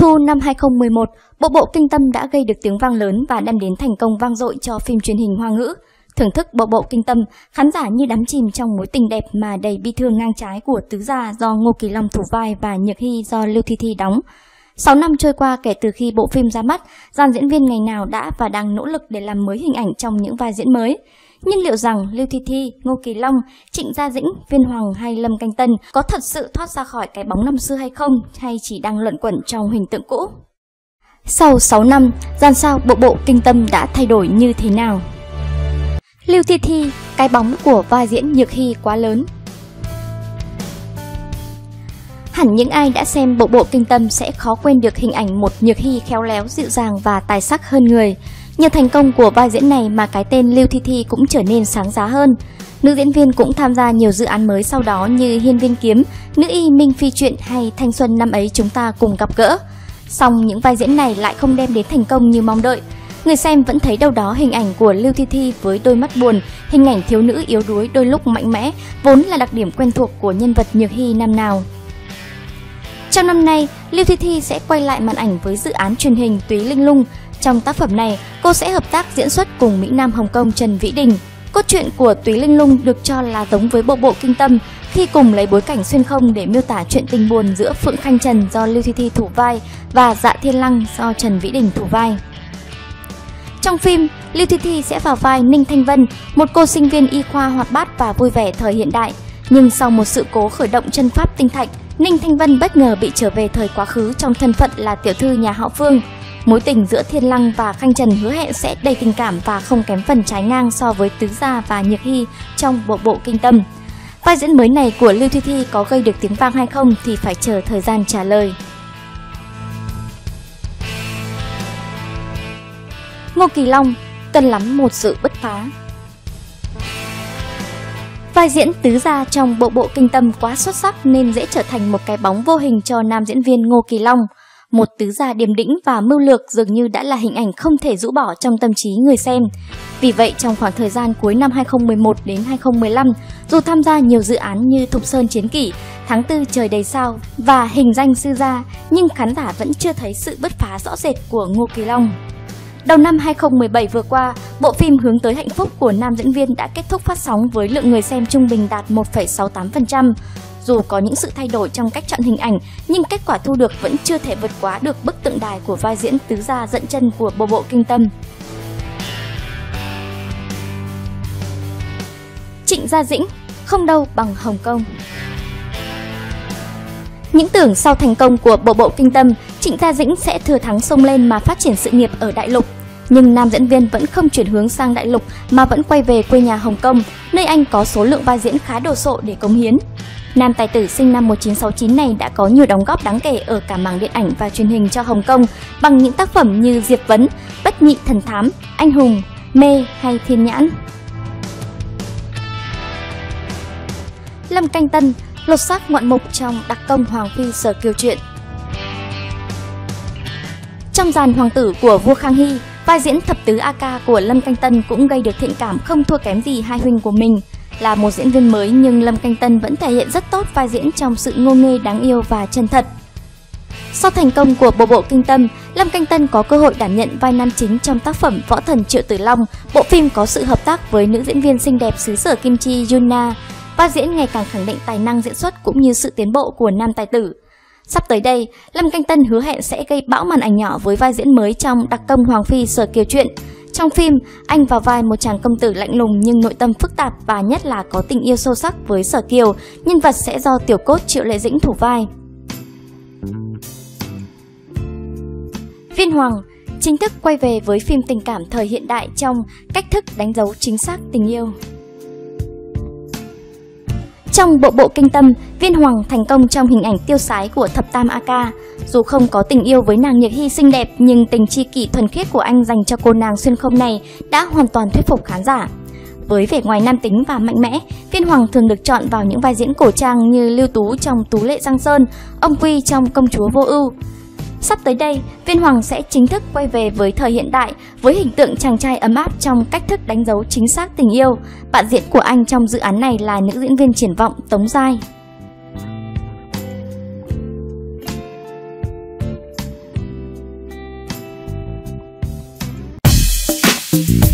Thu năm 2011, bộ Kinh Tâm đã gây được tiếng vang lớn và đem đến thành công vang dội cho phim truyền hình Hoa ngữ. Thưởng thức bộ Kinh Tâm, khán giả như đắm chìm trong mối tình đẹp mà đầy bi thương ngang trái của Tứ Gia do Ngô Kỳ Long thủ vai và Nhược Hy do Lưu Thi Thi đóng. 6 năm trôi qua kể từ khi bộ phim ra mắt, dàn diễn viên ngày nào đã và đang nỗ lực để làm mới hình ảnh trong những vai diễn mới. Nhưng liệu rằng Lưu Thi Thi, Ngô Kỳ Long, Trịnh Gia Dĩnh, Viên Hoàng hay Lâm Canh Tân có thật sự thoát ra khỏi cái bóng năm xưa hay không, hay chỉ đang luẩn quẩn trong hình tượng cũ? Sau 6 năm, dàn sao bộ Kinh Tâm đã thay đổi như thế nào? Lưu Thi Thi, cái bóng của vai diễn Nhược Hy quá lớn. Hẳn những ai đã xem bộ Kinh Tâm sẽ khó quên được hình ảnh một Nhược Hy khéo léo, dịu dàng và tài sắc hơn người. Nhờ thành công của vai diễn này mà cái tên Lưu Thi Thi cũng trở nên sáng giá hơn. Nữ diễn viên cũng tham gia nhiều dự án mới sau đó như Hiên Viên Kiếm, Nữ Y Minh Phi Truyện hay Thanh Xuân Năm Ấy Chúng Ta Cùng Gặp Gỡ. Song những vai diễn này lại không đem đến thành công như mong đợi. Người xem vẫn thấy đâu đó hình ảnh của Lưu Thi Thi với đôi mắt buồn, hình ảnh thiếu nữ yếu đuối đôi lúc mạnh mẽ, vốn là đặc điểm quen thuộc của nhân vật Nhược Hy năm nào. Trong năm nay, Lưu Thi Thi sẽ quay lại màn ảnh với dự án truyền hình Túy Linh Lung. Trong tác phẩm này, cô sẽ hợp tác diễn xuất cùng Mỹ Nam Hồng Kông Trần Vĩ Đình. Cốt truyện của Túy Linh Lung được cho là giống với bộ Kinh Tâm khi cùng lấy bối cảnh xuyên không để miêu tả chuyện tình buồn giữa Phượng Khanh Trần do Lưu Thi Thi thủ vai và Dạ Thiên Lăng do Trần Vĩ Đình thủ vai. Trong phim, Lưu Thi Thi sẽ vào vai Ninh Thanh Vân, một cô sinh viên y khoa hoạt bát và vui vẻ thời hiện đại. Nhưng sau một sự cố khởi động chân pháp tinh thạch, Ninh Thanh Vân bất ngờ bị trở về thời quá khứ trong thân phận là tiểu thư nhà họ Phương. Mối tình giữa Thiên Lăng và Khanh Trần hứa hẹn sẽ đầy tình cảm và không kém phần trái ngang so với Tứ Gia và Nhược Hy trong bộ Kinh Tâm. Vai diễn mới này của Lưu Thi Thi có gây được tiếng vang hay không thì phải chờ thời gian trả lời. Ngô Kỳ Long cần lắm một sự bứt phá. Vai diễn Tứ Gia trong bộ Kinh Tâm quá xuất sắc nên dễ trở thành một cái bóng vô hình cho nam diễn viên Ngô Kỳ Long. Một Tứ Gia điềm tĩnh và mưu lược dường như đã là hình ảnh không thể rũ bỏ trong tâm trí người xem. Vì vậy, trong khoảng thời gian cuối năm 2011 đến 2015, dù tham gia nhiều dự án như Thục Sơn Chiến Kỷ, Tháng Tư Trời Đầy Sao và Hình Danh Sư Gia, nhưng khán giả vẫn chưa thấy sự bứt phá rõ rệt của Ngô Kỳ Long. Đầu năm 2017 vừa qua, bộ phim Hướng Tới Hạnh Phúc của nam diễn viên đã kết thúc phát sóng với lượng người xem trung bình đạt 1,68%. Dù có những sự thay đổi trong cách chọn hình ảnh, nhưng kết quả thu được vẫn chưa thể vượt quá được bức tượng đài của vai diễn Tứ Gia dậm chân của bộ Kinh Tâm. Trịnh Gia Dĩnh, không đâu bằng Hồng Kông. Những tưởng sau thành công của bộ Kinh Tâm, Trịnh Gia Dĩnh sẽ thừa thắng xông lên mà phát triển sự nghiệp ở đại lục. Nhưng nam diễn viên vẫn không chuyển hướng sang đại lục mà vẫn quay về quê nhà Hồng Kông, nơi anh có số lượng vai diễn khá đồ sộ để cống hiến. Nam tài tử sinh năm 1969 này đã có nhiều đóng góp đáng kể ở cả mảng điện ảnh và truyền hình cho Hồng Kông bằng những tác phẩm như Diệp Vấn, Bất Nhị Thần Thám, Anh Hùng, Mê hay Thiên Nhãn. Lâm Canh Tân lột xác ngoạn mục trong Đặc Công Hoàng Phi Sở Kiều Truyện. Trong dàn hoàng tử của vua Khang Hy, vai diễn thập tứ A-ca của Lâm Canh Tân cũng gây được thiện cảm không thua kém gì hai huynh của mình. Là một diễn viên mới nhưng Lâm Canh Tân vẫn thể hiện rất tốt vai diễn trong sự ngô nghê đáng yêu và chân thật. Sau thành công của bộ Kinh Tâm, Lâm Canh Tân có cơ hội đảm nhận vai nam chính trong tác phẩm Võ Thần Triệu Tử Long. Bộ phim có sự hợp tác với nữ diễn viên xinh đẹp xứ sở Kim Chi Yuna. Vai diễn ngày càng khẳng định tài năng diễn xuất cũng như sự tiến bộ của nam tài tử. Sắp tới đây, Lâm Canh Tân hứa hẹn sẽ gây bão màn ảnh nhỏ với vai diễn mới trong Đặc Công Hoàng Phi Sở Kiều Truyện. Trong phim, anh vào vai một chàng công tử lạnh lùng nhưng nội tâm phức tạp và nhất là có tình yêu sâu sắc với Sở Kiều, nhân vật sẽ do tiểu cốt Triệu Lệ Dĩnh thủ vai. Viên Hoàng chính thức quay về với phim tình cảm thời hiện đại trong Cách Thức Đánh Dấu Chính Xác Tình Yêu. Trong bộ Kinh Tâm, Viên Hoàng thành công trong hình ảnh tiêu sái của thập tam A-ca. Dù không có tình yêu với nàng Nhược Hy xinh đẹp, nhưng tình tri kỷ thuần khiết của anh dành cho cô nàng xuyên không này đã hoàn toàn thuyết phục khán giả. Với vẻ ngoài nam tính và mạnh mẽ, Viên Hoàng thường được chọn vào những vai diễn cổ trang như Lưu Tú trong Tú Lệ Giang Sơn, ông Quy trong Công Chúa Vô Ưu. Sắp tới đây, Viên Hoàng sẽ chính thức quay về với thời hiện đại với hình tượng chàng trai ấm áp trong Cách Thức Đánh Dấu Chính Xác Tình Yêu. Bạn diễn của anh trong dự án này là nữ diễn viên triển vọng Tống Giai. Bye.